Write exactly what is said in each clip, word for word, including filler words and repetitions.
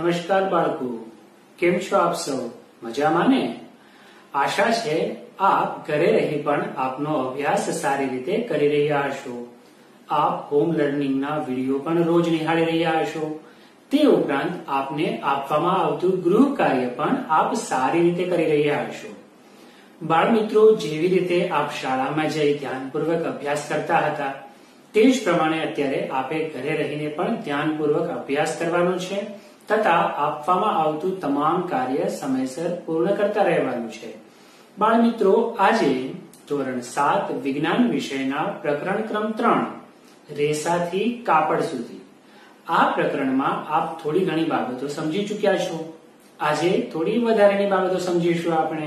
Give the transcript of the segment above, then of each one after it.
નમસ્કાર બાળકો, કેમ છો આપ સૌ? મજામાં ને? આશા છે આપ ઘરે રહી પણ આપનો અભ્યાસ સારી રીતે કરી રહ્યા હશો. આપ હોમ લર્નિંગના વિડીયો પણ રોજ નિહાળી રહ્યા હશો. તે ઉપરાંત આપને આપવામાં આવતું ગૃહ કાર્ય પણ આપ સારી રીતે કરી રહ્યા હશો. બાળ મિત્રો, જેવી રીતે આપ શાળામાં જઈ ધ્યાનપૂર્વક અભ્યાસ કરતા હતા તે જ પ્રમાણે અત્યારે આપે ઘરે રહીને પણ ધ્યાનપૂર્વક અભ્યાસ કરવાનો છે તથા આપવામાં આવતું તમામ કાર્ય સમયસર પૂર્ણ કરતા રહેવાનું છે. બાળ મિત્રો, આજે ધોરણ સાત વિજ્ઞાન વિષયના પ્રકરણ ક્રમ ત્રણ રેસાથી કાપડ સુધી આ પ્રકરણમાં આપ થોડી ઘણી બાબતો સમજી ચૂક્યા છો. આજે થોડી વધારેની બાબતો સમજીશું આપણે.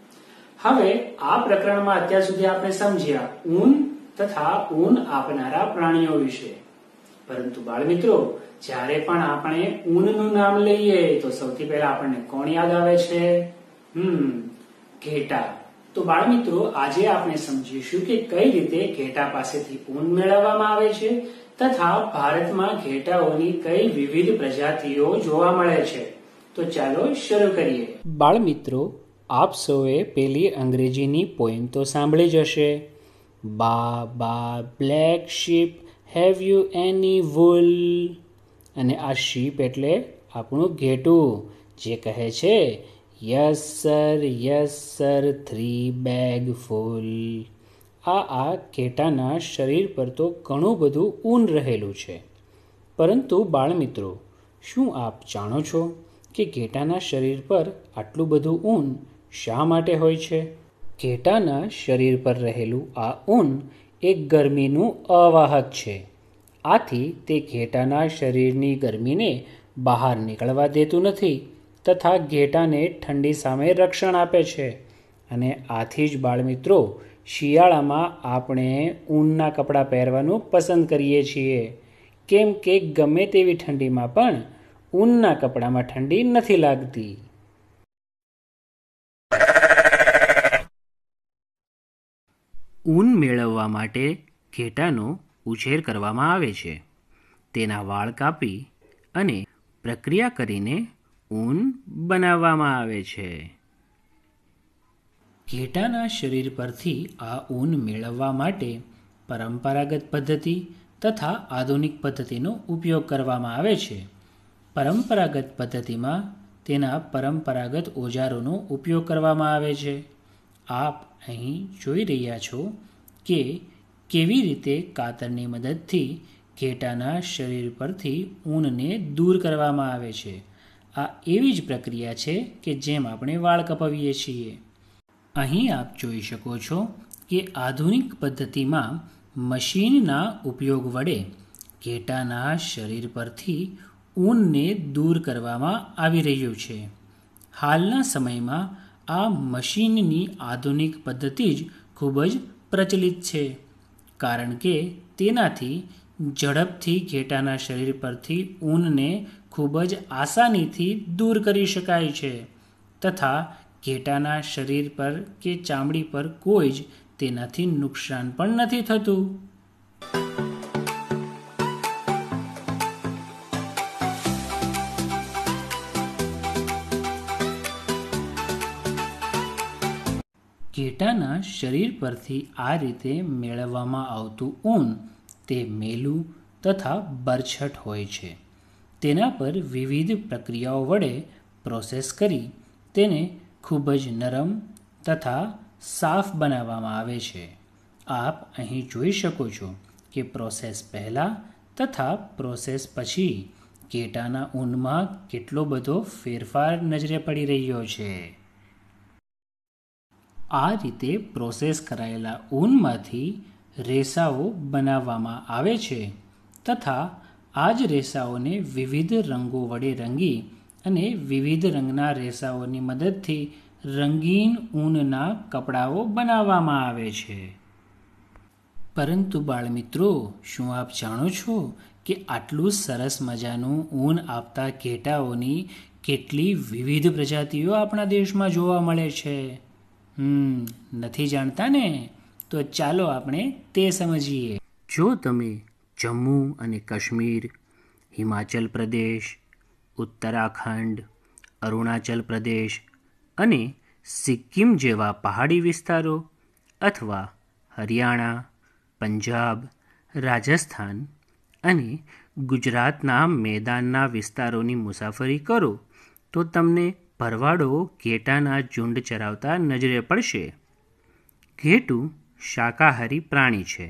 હવે આ પ્રકરણમાં અત્યાર સુધી આપણે સમજ્યા ઊન તથા ઊન આપનારા પ્રાણીઓ વિશે. પરંતુ બાળ મિત્રો, જ્યારે પણ આપણે ઊનનું નામ લઈએ તો સૌથી પહેલા આપણને કોણ યાદ આવે છે? હમ ઘેટા. તો બાળ મિત્રો, આજે આપણે સમજીશું કે કઈ રીતે ઘેટા પાસેથી ઊન મેળવવામાં આવે છે તથા ભારતમાં ઘેટાઓની કઈ વિવિધ પ્રજાતિઓ જોવા મળે છે. તો ચાલો શરૂ કરીએ. બાળ મિત્રો, આપ સૌએ પેલી અંગ્રેજીની પોઈમ તો સાંભળી જ હશે. Baa baa black sheep, have you any wool? અને આ શીપ એટલે આપણું ઘેટું, જે કહે છે yes sir, yes sir, three bag full. આ આ ઘેટાના શરીર પર તો ઘણું બધું ઊન રહેલું છે. પરંતુ બાળ મિત્રો, શું આપ જાણો છો કે ઘેટાના શરીર પર આટલું બધું ઊન શા માટે હોય છે? ઘેટાના શરીર પર રહેલું આ ઊન એક ગરમીનું અવાહક છે. આથી તે ઘેટાના શરીરની ગરમીને બહાર નીકળવા દેતું નથી તથા ઘેટાને ઠંડી સામે રક્ષણ આપે છે. અને આથી જ બાળ મિત્રો, શિયાળામાં આપણે ઊનના કપડાં પહેરવાનું પસંદ કરીએ છીએ, કેમ કે ગમે તેવી ઠંડીમાં પણ ઊનના કપડામાં ઠંડી નથી લાગતી. ઊન મેળવવા માટે ઘેટાનો ઉછેર કરવામાં આવે છે. તેના વાળ કાપી અને પ્રક્રિયા કરીને ઊન બનાવવામાં આવે છે. ઘેટાના શરીર પરથી આ ઊન મેળવવા માટે પરંપરાગત પદ્ધતિ તથા આધુનિક પદ્ધતિનો ઉપયોગ કરવામાં આવે છે. પરંપરાગત પદ્ધતિમાં તેના પરંપરાગત ઓજારોનો ઉપયોગ કરવામાં આવે છે. આપ અહીં જોઈ રહ્યા છો કે કેવી રીતે કાતરની મદદથી ઘેટાના શરીર પરથી ઊનને દૂર કરવામાં આવે છે. આ એવી જ પ્રક્રિયા છે કે જેમ આપણે વાળ કપાવીએ છીએ. અહીં આપ જોઈ શકો છો કે આધુનિક પદ્ધતિમાં મશીનના ઉપયોગ વડે ઘેટાના શરીર પરથી ઊનને દૂર કરવામાં આવી રહ્યું છે. હાલના સમયમાં આ મશીનની આધુનિક પદ્ધતિ જ ખૂબ જ પ્રચલિત છે, કારણ કે તેનાથી ઝડપથી ઘેટાના શરીર પરથી ઊનને ખૂબ જ આસાનીથી દૂર કરી શકાય છે તથા ઘેટાના શરીર પર કે ચામડી પર કોઈ જ તેનાથી નુકસાન પણ નથી થતું. ઘેટાના શરીર પરથી આ રીતે મેળવવામાં આવતું ઊન તે મેલું તથા બરછટ હોય છે. તેના પર વિવિધ પ્રક્રિયાઓ વડે પ્રોસેસ કરી તેને ખૂબ જ નરમ તથા સાફ બનાવવામાં આવે છે. આપ અહીં જોઈ શકો છો કે પ્રોસેસ પહેલાં તથા પ્રોસેસ પછી ઘેટાના ઊનમાં કેટલો બધો ફેરફાર નજરે પડી રહ્યો છે. આ રીતે પ્રોસેસ કરાયેલા ઊનમાંથી રેસાઓ બનાવવામાં આવે છે તથા આ જ રેસાઓને વિવિધ રંગો વડે રંગી અને વિવિધ રંગના રેસાઓની મદદથી રંગીન ઊનના કપડાઓ બનાવવામાં આવે છે. પરંતુ બાળમિત્રો, શું આપ જાણો છો કે આટલું સરસ મજાનું ઊન આપતા ઘેટાઓની કેટલી વિવિધ પ્રજાતિઓ આપણા દેશમાં જોવા મળે છે? હમ નથી જાણતા ને? તો ચાલો આપણે તે સમજીએ. જો તમે જમ્મુ અને કાશ્મીર, હિમાચલ પ્રદેશ, ઉત્તરાખંડ, અરુણાચલ પ્રદેશ અને સિક્કિમ જેવા પહાડી વિસ્તારો અથવા હરિયાણા, પંજાબ, રાજસ્થાન અને ગુજરાતના મેદાનના વિસ્તારોની મુસાફરી કરો તો તમને ભરવાડો ઘેટાના ઝુંડ ચરાવતા નજરે પડશે. ઘેટું શાકાહારી પ્રાણી છે.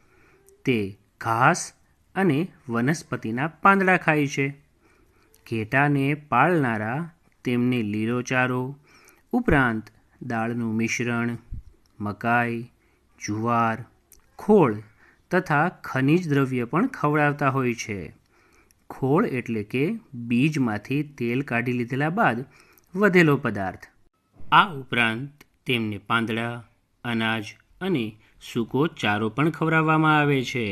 તે ઘાસ અને વનસ્પતિના પાંદડા ખાય છે. ઘેટાને પાળનારા તેમને લીલો ચારો ઉપરાંત દાળનું મિશ્રણ, મકાઈ, જુવાર, ખોળ તથા ખનિજ દ્રવ્ય પણ ખવડાવતા હોય છે. ખોળ એટલે કે બીજમાંથી તેલ કાઢી લીધેલા બાદ વધેલો પદાર્થ. આ ઉપરાંત તેમને પાંદડા, અનાજ અને સૂકો ચારો પણ ખવડાવવામાં આવે છે.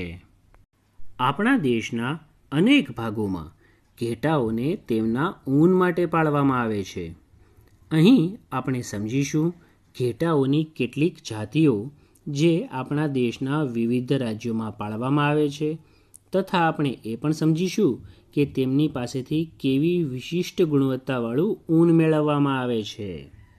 આપણા દેશના અનેક ભાગોમાં ઘેટાઓને તેમના ઊન માટે પાળવામાં આવે છે. અહીં આપણે સમજીશું ઘેટાઓની કેટલીક જાતિઓ જે આપણા દેશના વિવિધ રાજ્યોમાં પાળવામાં આવે છે તથા આપણે એ પણ સમજીશું કે તેમની પાસેથી કેવી વિશિષ્ટ ગુણવત્તાવાળું ઊન મેળવવામાં આવે છે.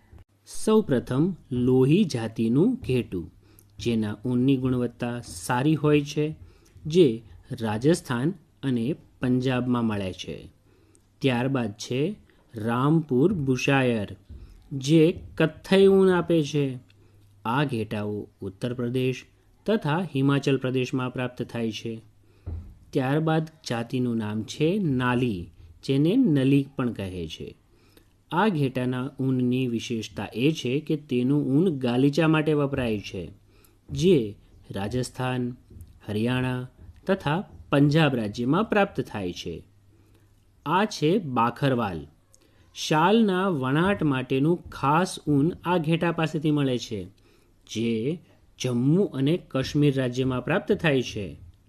સૌ પ્રથમ લોહી જાતિનું ઘેટું, જેના ઊનની ગુણવત્તા સારી હોય છે, જે રાજસ્થાન અને પંજાબમાં મળે છે. ત્યારબાદ છે રામપુર બુશાયર, જે કથ્થઈ ઊન આપે છે. આ ઘેટાઓ ઉત્તર પ્રદેશ તથા હિમાચલ પ્રદેશમાં પ્રાપ્ત થાય છે. ત્યારબાદ જાતિનું નામ છે નાલી, જેને નલી પણ કહે છે. આ ઘેટાના ઊનની વિશેષતા એ છે કે તેનું ઊન ગાલીચા માટે વપરાય છે, જે રાજસ્થાન, હરિયાણા તથા પંજાબ રાજ્યમાં પ્રાપ્ત થાય છે. આ છે બાખરવાલ. શાલના વણાટ માટેનું ખાસ ઊન આ ઘેટા પાસેથી મળે છે, જે જમ્મુ અને કાશ્મીર રાજ્યમાં પ્રાપ્ત થાય છે.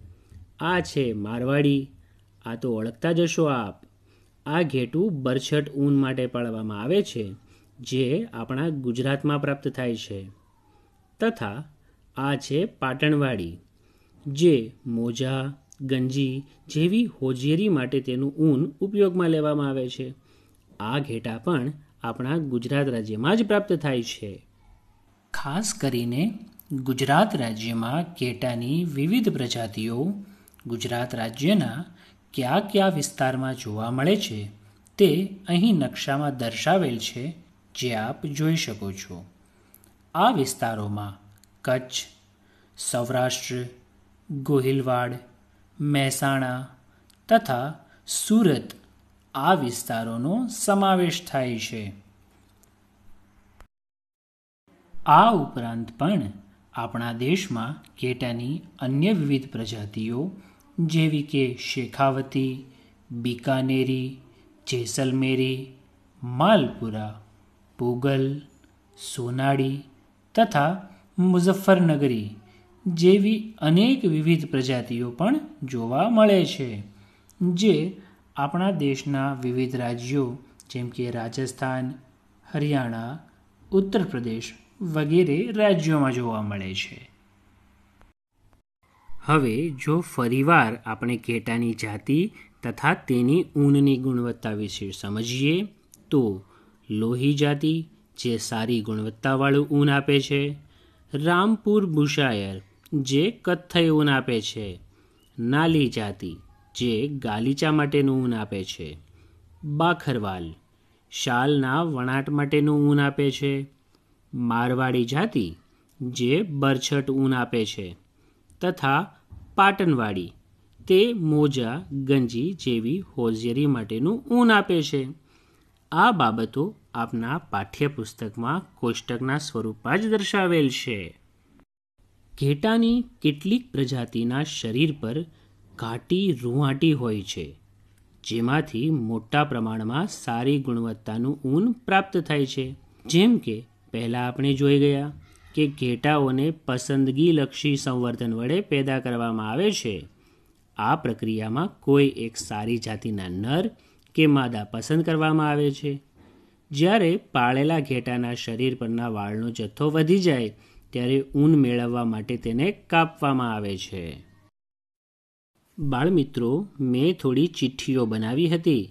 આ છે મારવાડી. આ તો ઓળખતા જશો આપ. આ ઘેટું બરછટ ઊન માટે પાળવામાં આવે છે, જે આપણા ગુજરાતમાં પ્રાપ્ત થાય છે. તથા આ છે પાટણવાડી, જે મોજા, ગંજી જેવી હોજિયરી માટે તેનું ઊન ઉપયોગમાં લેવામાં આવે છે. આ ઘેટા પણ આપણા ગુજરાત રાજ્યમાં જ પ્રાપ્ત થાય છે. ખાસ કરીને ગુજરાત રાજ્યમાં ઘેટાની વિવિધ પ્રજાતિઓ ગુજરાત રાજ્યના કયા કયા વિસ્તારમાં જોવા મળે છે તે અહીં નકશામાં દર્શાવેલ છે, જે આપ જોઈ શકો છો. આ વિસ્તારોમાં કચ્છ, સૌરાષ્ટ્ર, ગોહિલવાડ, મહેસાણા તથા સુરત આ વિસ્તારોનો સમાવેશ થાય છે. આ ઉપરાંત પણ આપણા દેશમાં ઘેટાની અન્ય વિવિધ પ્રજાતિઓ જેવી કે શેખાવતી, બિકાનેરી, જેસલમેરી, માલપુરા, પૂગલ, સોનાડી તથા મુઝફ્ફરનગરી જેવી અનેક વિવિધ પ્રજાતિઓ પણ જોવા મળે છે, જે આપણા દેશના વિવિધ રાજ્યો જેમ કે રાજસ્થાન, હરિયાણા, ઉત્તર પ્રદેશ વગેરે રાજ્યોમાં જોવા મળે છે. હવે જો ફરીવાર આપણે ઘેટાની જાતિ તથા તેની ઊનની ગુણવત્તા વિશે સમજીએ તો લોહી જાતિ, જે સારી ગુણવત્તાવાળું ઊન આપે છે. રામપુર બુશાયર, જે કથ્થઈ ઊન આપે છે. નાલી જાતિ, જે ગાલીચા માટેનું ઊન આપે છે. બાખરવાલ, શાલના વણાટ માટેનું ઊન આપે છે. મારવાડી જાતિ, જે બરછટ ઊન આપે છે. તથા પાટણવાડી, તે મોજા, ગંજી જેવી હોજિયરી માટેનું ઊન આપે છે. આ બાબતો આપના પાઠ્યપુસ્તકમાં કોષ્ટકના સ્વરૂપમાં જ દર્શાવેલ છે. ઘેટાની કેટલીક પ્રજાતિના શરીર પર ઘાટી રૂંવાટી હોય છે, જેમાંથી મોટા પ્રમાણમાં સારી ગુણવત્તાનું ઊન પ્રાપ્ત થાય છે. જેમ કે પહેલાં આપણે જોઈ ગયા કે ઘેટાઓને પસંદગીલક્ષી સંવર્ધન વડે પેદા કરવામાં આવે છે. આ પ્રક્રિયામાં કોઈ એક સારી જાતિના નર કે માદા પસંદ કરવામાં આવે છે. જ્યારે પાળેલા ઘેટાના શરીર પરના વાળનો જથ્થો વધી જાય ત્યારે ઊન મેળવવા માટે તેને કાપવામાં આવે છે. બાળમિત્રો, મેં થોડી ચિઠ્ઠીઓ બનાવી હતી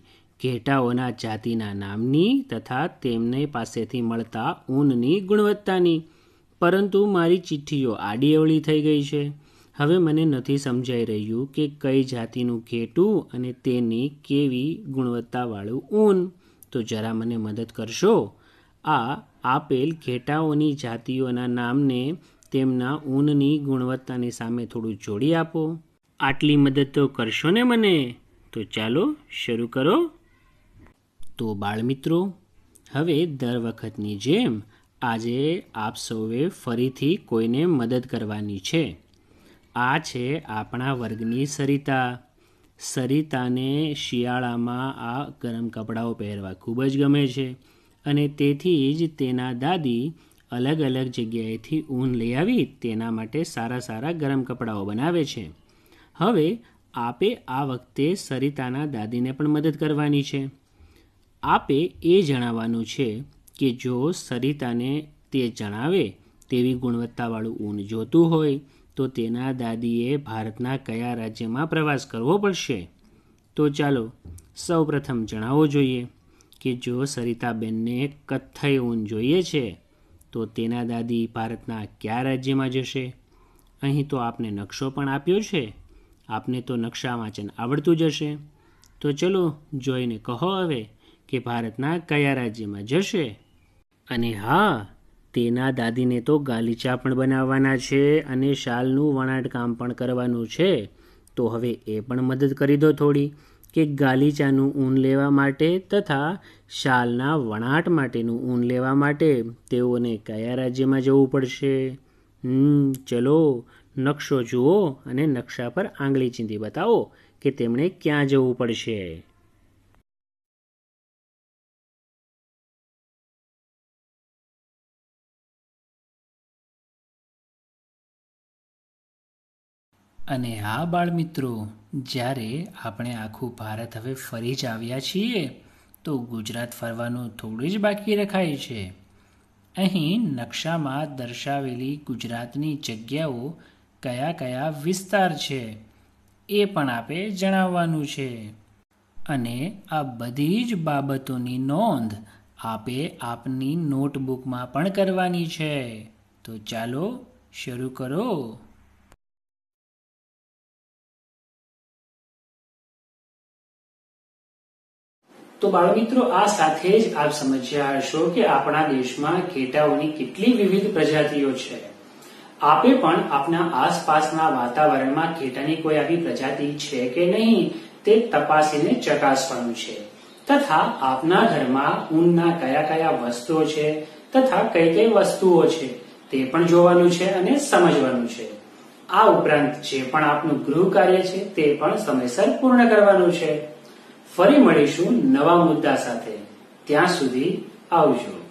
ઘેટાઓના જાતિના નામની તથા તેમને પાસેથી મળતા ઊનની ગુણવત્તાની. પરંતુ મારી ચિઠ્ઠીઓ આડી અવળી થઈ ગઈ છે. હવે મને નથી સમજાઈ રહ્યું કે કઈ જાતિનું ઘેટું અને તેની કેવી ગુણવત્તાવાળું ઊન. તો જરા મને મદદ કરશો? આ આપેલ ઘેટાઓની જાતિઓના નામને તેમના ઊનની ગુણવત્તાની સામે થોડું જોડી આપો. આટલી મદદ તો કરશો ને મને? તો ચાલો શરૂ કરો. તો બાળમિત્રો, હવે દર વખતની જેમ આજે આપ સૌએ ફરીથી કોઈને મદદ કરવાની છે. આ છે આપણા વર્ગની સરિતા. સરિતાને શિયાળામાં આ ગરમ કપડાઓ પહેરવા ખૂબ જ ગમે છે અને તેથી જ તેના દાદી અલગ અલગ જગ્યાએથી ઊન લઈ આવી તેના માટે સારા સારા ગરમ કપડાઓ બનાવે છે. હવે આપે આ વખતે સરિતાના દાદીને પણ મદદ કરવાની છે. આપે એ જણાવવાનું છે કે જો સરિતાને તે જણાવે તેવી ગુણવત્તાવાળું ઊન જોતું હોય તો તેના દાદીએ ભારતના કયા રાજ્યમાં પ્રવાસ કરવો પડશે. તો ચાલો સૌ પ્રથમ જણાવવો જોઈએ કે જો સરિતાબેનને કથ્થઈ ઊન જોઈએ છે તો તેના દાદી ભારતના કયા રાજ્યમાં જશે. અહીં તો આપને નકશો પણ આપ્યો છે. આપને તો નકશા વાંચન આવડતું જ હશે. તો ચલો જોઈને કહો હવે કે ભારતના કયા રાજ્યમાં જશે. અને હા, તેના દાદીને તો ગાલીચા પણ બનાવવાના છે અને શાલનું વણાટકામ પણ કરવાનું છે. તો હવે એ પણ મદદ કરી દો થોડી કે ગાલીચાનું ઊન લેવા માટે તથા શાલના વણાટ માટેનું ઊન લેવા માટે તેઓને કયા રાજ્યમાં જવું પડશે. હમ ચલો નકશો જુઓ અને નકશા પર આંગળી ચીંધી બતાવો કે તેમણે ક્યાં જવું પડશે. અને હા બાળમિત્રો, જ્યારે આપણે આખું ભારત હવે ફરી જ આવ્યા છીએ તો ગુજરાત ફરવાનું થોડું જ બાકી રખાય છે. અહીં નકશામાં દર્શાવેલી ગુજરાતની જગ્યાઓ કયા કયા વિસ્તાર છે એ પણ આપે જણાવવાનું છે. અને આ બધી જ બાબતોની નોંધ આપે આપની નોટબુકમાં પણ કરવાની છે. તો ચાલો શરૂ કરો. તો બાળમિત્રો, આ સાથે જ આપ સમજ્યા હશો કે આપણા દેશમાં ઘેટાઓની કેટલી વિવિધ પ્રજાતિઓ છે. આપે પણ આપના આસપાસના વાતાવરણમાં ઘેટાની કોઈ આવી પ્રજાતિ છે કે નહીં તે તપાસીને ચકાસવાનું છે. તથા આપના ઘરમાં ઊનના કયા કયા વસ્તુઓ છે તથા કઈ કઈ વસ્તુઓ છે તે પણ જોવાનું છે અને સમજવાનું છે. આ ઉપરાંત જે પણ આપનું ગૃહ કાર્ય છે તે પણ સમયસર પૂર્ણ કરવાનું છે. ફરી મળીશું નવા મુદ્દા સાથે. ત્યાં સુધી આવજો.